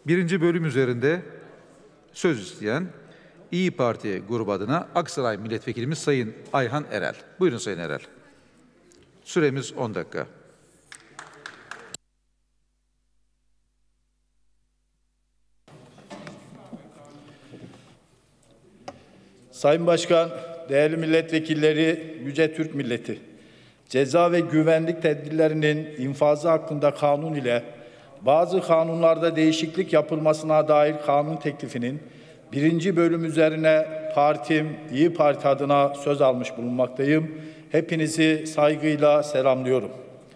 Birinci bölüm üzerinde söz isteyen İyi Parti grubu adına Aksaray Milletvekilimiz Sayın Ayhan Erel. Buyurun Sayın Erel. Süremiz 10 dakika. Sayın Başkan, değerli milletvekilleri, yüce Türk milleti, ceza ve güvenlik tedbirlerinin infazı hakkında kanun ile bazı kanunlarda değişiklik yapılmasına dair kanun teklifinin birinci bölüm üzerine partim, İyi Parti adına söz almış bulunmaktayım. Hepinizi saygıyla selamlıyorum.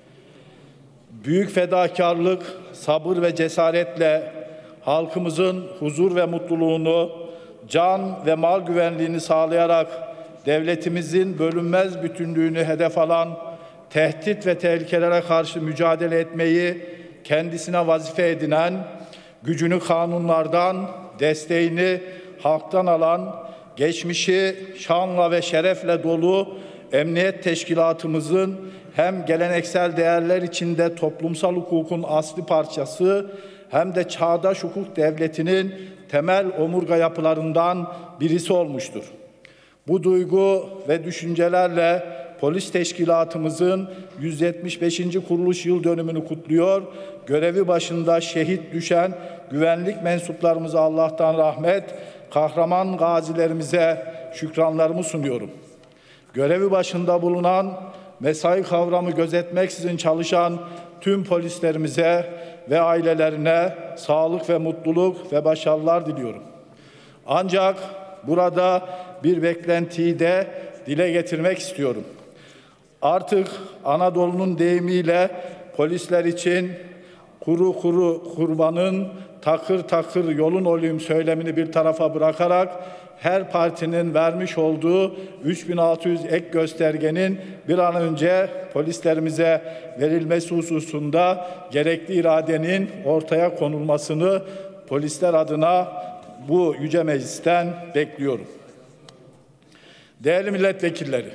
Büyük fedakarlık, sabır ve cesaretle halkımızın huzur ve mutluluğunu, can ve mal güvenliğini sağlayarak devletimizin bölünmez bütünlüğünü hedef alan tehdit ve tehlikelere karşı mücadele etmeyi kendisine vazife edinen, gücünü kanunlardan, desteğini halktan alan, geçmişi şanla ve şerefle dolu emniyet teşkilatımızın hem geleneksel değerler içinde toplumsal hukukun asli parçası hem de çağdaş hukuk devletinin temel omurga yapılarından birisi olmuştur. Bu duygu ve düşüncelerle polis teşkilatımızın 175. kuruluş yıl dönümünü kutluyor. Görevi başında şehit düşen güvenlik mensuplarımıza Allah'tan rahmet, kahraman gazilerimize şükranlarımı sunuyorum. Görevi başında bulunan, mesai kavramı gözetmeksizin çalışan tüm polislerimize ve ailelerine sağlık ve mutluluk ve başarılar diliyorum. Ancak burada bir beklentiyi de dile getirmek istiyorum. Artık Anadolu'nun deyimiyle polisler için kuru kuru kurbanın takır takır yolun olayım söylemini bir tarafa bırakarak her partinin vermiş olduğu 3600 ek göstergenin bir an önce polislerimize verilmesi hususunda gerekli iradenin ortaya konulmasını polisler adına bu yüce meclisten bekliyorum. Değerli milletvekilleri,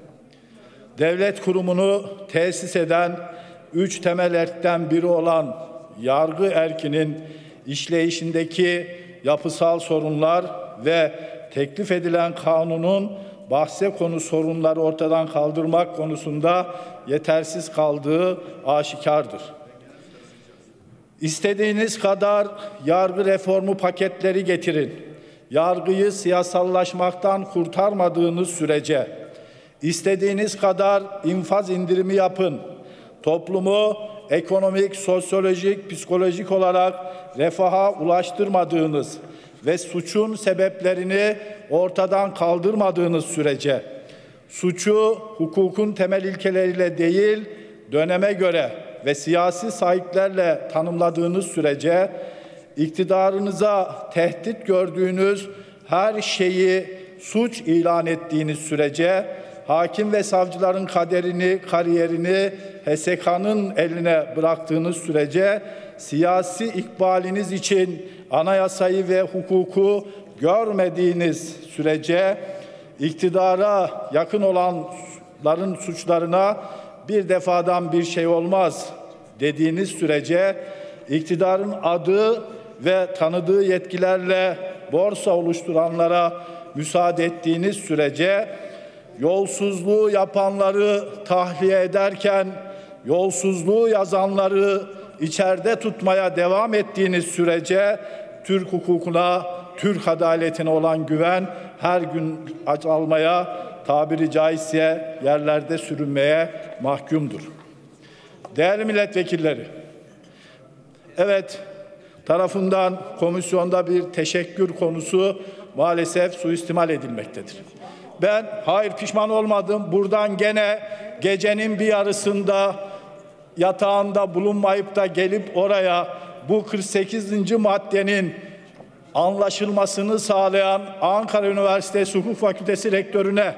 devlet kurumunu tesis eden 3 temel erkten biri olan yargı erkinin işleyişindeki yapısal sorunlar ve teklif edilen kanunun bahse konu sorunları ortadan kaldırmak konusunda yetersiz kaldığı aşikardır. İstediğiniz kadar yargı reformu paketleri getirin. Yargıyı siyasallaşmaktan kurtarmadığınız sürece istediğiniz kadar infaz indirimi yapın. Toplumu ekonomik, sosyolojik, psikolojik olarak refaha ulaştırmadığınız ve suçun sebeplerini ortadan kaldırmadığınız sürece, suçu hukukun temel ilkeleriyle değil, döneme göre ve siyasi sahiplerle tanımladığınız sürece, iktidarınıza tehdit gördüğünüz her şeyi suç ilan ettiğiniz sürece, hakim ve savcıların kaderini, kariyerini HSK'nın eline bıraktığınız sürece, siyasi ikbaliniz için anayasayı ve hukuku görmediğiniz sürece, iktidara yakın olanların suçlarına bir defadan bir şey olmaz dediğiniz sürece, iktidarın adı ve tanıdığı yetkilerle borsa oluşturanlara müsaade ettiğiniz sürece, yolsuzluğu yapanları tahliye ederken yolsuzluğu yazanları içeride tutmaya devam ettiğiniz sürece Türk hukukuna, Türk adaletine olan güven her gün azalmaya, tabiri caizse yerlerde sürünmeye mahkumdur. Değerli milletvekilleri, evet, tarafından komisyonda bir teşekkür konusu maalesef suistimal edilmektedir. Ben hayır pişman olmadım. Buradan gene gecenin bir yarısında yatağında bulunmayıp da gelip oraya bu 48. maddenin anlaşılmasını sağlayan Ankara Üniversitesi Hukuk Fakültesi Rektörüne,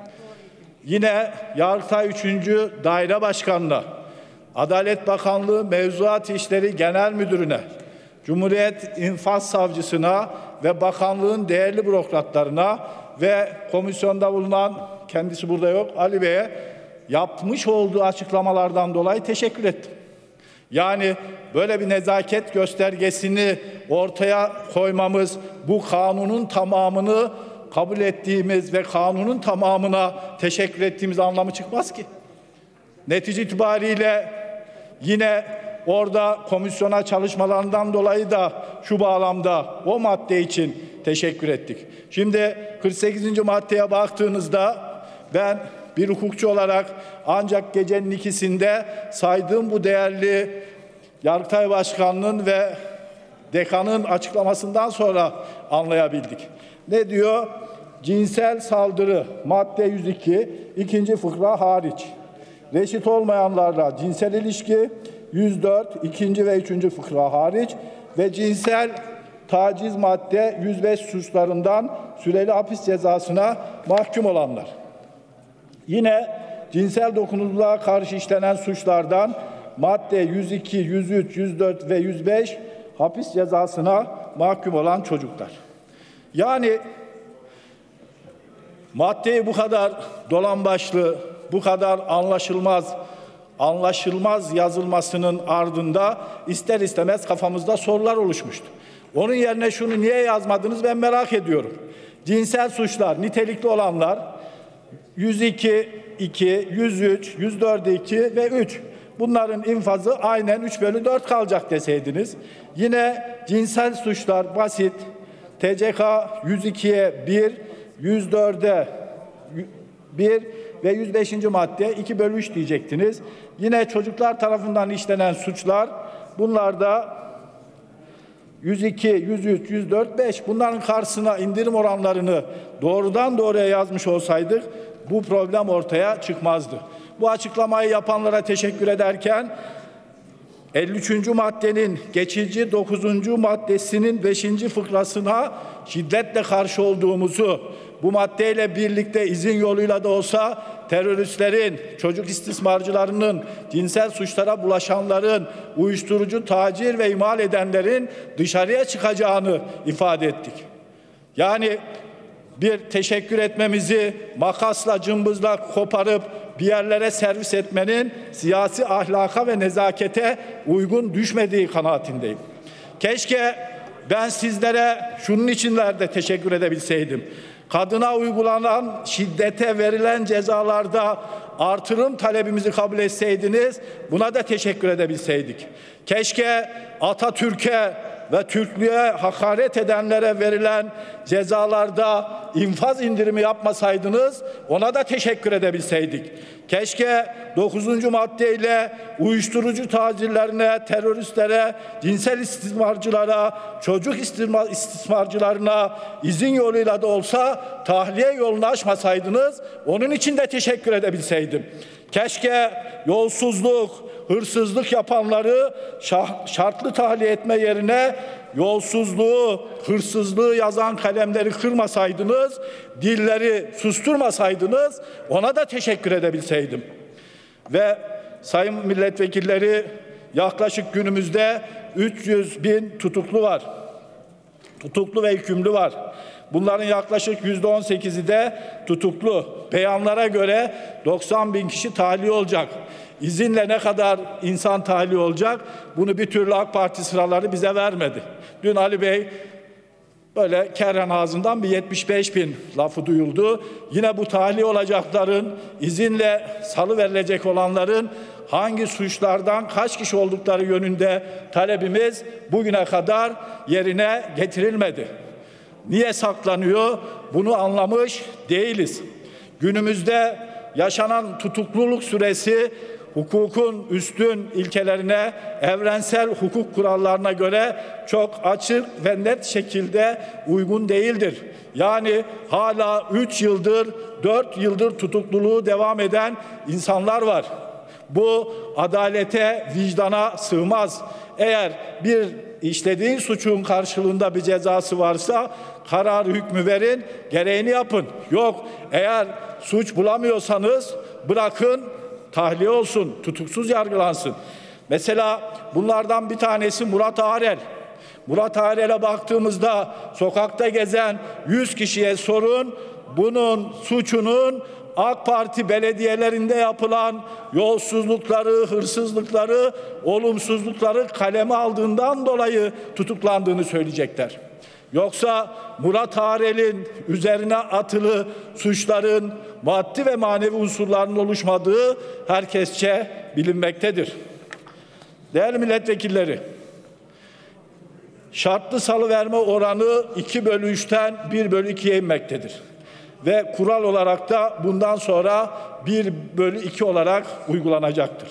yine Yargıtay 3. Daire Başkanı'na, Adalet Bakanlığı Mevzuat İşleri Genel Müdürü'ne, Cumhuriyet İnfaz Savcısına ve bakanlığın değerli bürokratlarına ve komisyonda bulunan, kendisi burada yok, Ali Bey'e yapmış olduğu açıklamalardan dolayı teşekkür ettim. Yani böyle bir nezaket göstergesini ortaya koymamız, bu kanunun tamamını kabul ettiğimiz ve kanunun tamamına teşekkür ettiğimiz anlamı çıkmaz ki. Netice itibariyle yine orada komisyona çalışmalarından dolayı da şu bağlamda o madde için teşekkür ettik. Şimdi 48. maddeye baktığınızda ben bir hukukçu olarak ancak gecenin ikisinde saydığım bu değerli Yargıtay Başkanı'nın ve dekanın açıklamasından sonra anlayabildik. Ne diyor? Cinsel saldırı madde 102 ikinci fıkra hariç. Reşit olmayanlarla cinsel ilişki 104 ikinci ve üçüncü fıkra hariç ve cinsel taciz madde 105 suçlarından süreli hapis cezasına mahkum olanlar. Yine cinsel dokunulmazlığa karşı işlenen suçlardan madde 102, 103, 104 ve 105 hapis cezasına mahkum olan çocuklar. Yani maddeyi bu kadar dolambaçlı, bu kadar anlaşılmaz yazılmasının ardında ister istemez kafamızda sorular oluşmuştu. Onun yerine şunu niye yazmadınız ben merak ediyorum. Cinsel suçlar, nitelikli olanlar 102, 2, 103, 104, 2 ve 3. Bunların infazı aynen 3/4 kalacak deseydiniz. Yine cinsel suçlar basit. TCK 102'ye 1, 104'e 1 ve 105. madde 2/3 diyecektiniz. Yine çocuklar tarafından işlenen suçlar bunlar da 102, 103, 104, 5 bunların karşısına indirim oranlarını doğrudan doğruya yazmış olsaydık bu problem ortaya çıkmazdı. Bu açıklamayı yapanlara teşekkür ederken 53. maddenin geçici 9. maddesinin 5. fıkrasına şiddetle karşı olduğumuzu, bu maddeyle birlikte izin yoluyla da olsa teröristlerin, çocuk istismarcılarının, cinsel suçlara bulaşanların, uyuşturucu tacir ve imal edenlerin dışarıya çıkacağını ifade ettik. Yani bir teşekkür etmemizi makasla, cımbızla koparıp bir yerlere servis etmenin siyasi ahlaka ve nezakete uygun düşmediği kanaatindeyim. Keşke ben sizlere şunun içinlerde teşekkür edebilseydim. Kadına uygulanan şiddete verilen cezalarda artırım talebimizi kabul etseydiniz, buna da teşekkür edebilseydik. Keşke Atatürk'e ve Türklüğe hakaret edenlere verilen cezalarda infaz indirimi yapmasaydınız, ona da teşekkür edebilseydik. Keşke 9. maddeyle uyuşturucu tacirlerine, teröristlere, cinsel istismarcılara, çocuk istismarcılarına izin yoluyla da olsa tahliye yolunu açmasaydınız, onun için de teşekkür edebilseydim. Keşke yolsuzluk, hırsızlık yapanları şartlı tahliye etme yerine yolsuzluğu, hırsızlığı yazan kalemleri kırmasaydınız, dilleri susturmasaydınız, ona da teşekkür edebilseydim. Ve sayın milletvekilleri, yaklaşık günümüzde 300.000 tutuklu var. Tutuklu ve hükümlü var. Bunların yaklaşık %18'i de tutuklu. Beyanlara göre 90.000 kişi tahliye olacak. İzinle ne kadar insan tahliye olacak? Bunu bir türlü AK Parti sıraları bize vermedi. Dün Ali Bey böyle kerhen ağzından bir 75.000 lafı duyuldu. Yine bu tahliye olacakların, izinle salıverilecek olanların hangi suçlardan kaç kişi oldukları yönünde talebimiz bugüne kadar yerine getirilmedi. Niye saklanıyor? Bunu anlamış değiliz. Günümüzde yaşanan tutukluluk süresi hukukun üstün ilkelerine, evrensel hukuk kurallarına göre çok açık ve net şekilde uygun değildir. Yani hala 3 yıldır, 4 yıldır tutukluluğu devam eden insanlar var. Bu adalete, vicdana sığmaz. Eğer bir işlediğin suçun karşılığında bir cezası varsa karar hükmü verin, gereğini yapın. Yok, eğer suç bulamıyorsanız bırakın, tahliye olsun, tutuksuz yargılansın. Mesela bunlardan bir tanesi Murat Arel. Murat Arel'e baktığımızda sokakta gezen 100 kişiye sorun, bunun suçunun AK Parti belediyelerinde yapılan yolsuzlukları, hırsızlıkları, olumsuzlukları kaleme aldığından dolayı tutuklandığını söyleyecekler. Yoksa Murat Arel'in üzerine atılı suçların maddi ve manevi unsurlarının oluşmadığı herkesçe bilinmektedir. Değerli milletvekilleri, şartlı salıverme oranı 2/3'ten 1/2'ye inmektedir. Ve kural olarak da bundan sonra 1/2 olarak uygulanacaktır.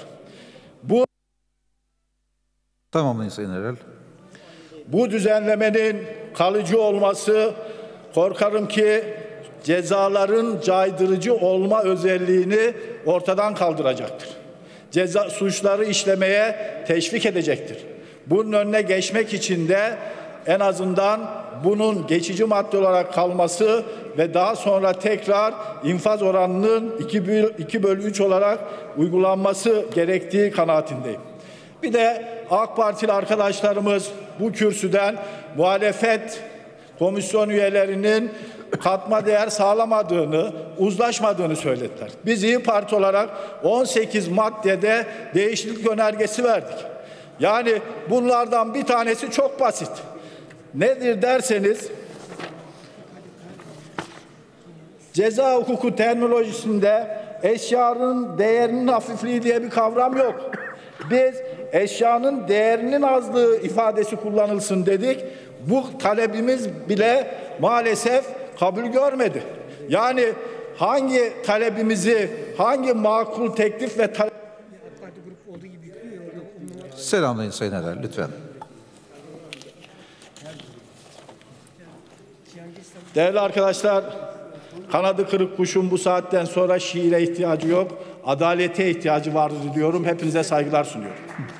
Tamamlayın Sayın Erel. Bu düzenlemenin kalıcı olması, korkarım ki cezaların caydırıcı olma özelliğini ortadan kaldıracaktır. Ceza suçları işlemeye teşvik edecektir. Bunun önüne geçmek için de en azından bunun geçici madde olarak kalması ve daha sonra tekrar infaz oranının 2/3 olarak uygulanması gerektiği kanaatindeyim. Bir de AK Partili arkadaşlarımız bu kürsüden muhalefet komisyon üyelerinin katma değer sağlamadığını, uzlaşmadığını söylediler. Biz İYİ Parti olarak 18 maddede değişiklik önergesi verdik. Yani bunlardan bir tanesi çok basit. Nedir derseniz, ceza hukuku terminolojisinde eşyanın değerinin hafifliği diye bir kavram yok. Biz eşyanın değerinin azlığı ifadesi kullanılsın dedik. Bu talebimiz bile maalesef kabul görmedi. Yani hangi talebimizi, hangi makul teklif ve talep... Selamlayın Sayın Erel lütfen. Değerli arkadaşlar, kanadı kırık kuşun bu saatten sonra şiire ihtiyacı yok, adalete ihtiyacı vardır diyorum. Hepinize saygılar sunuyorum.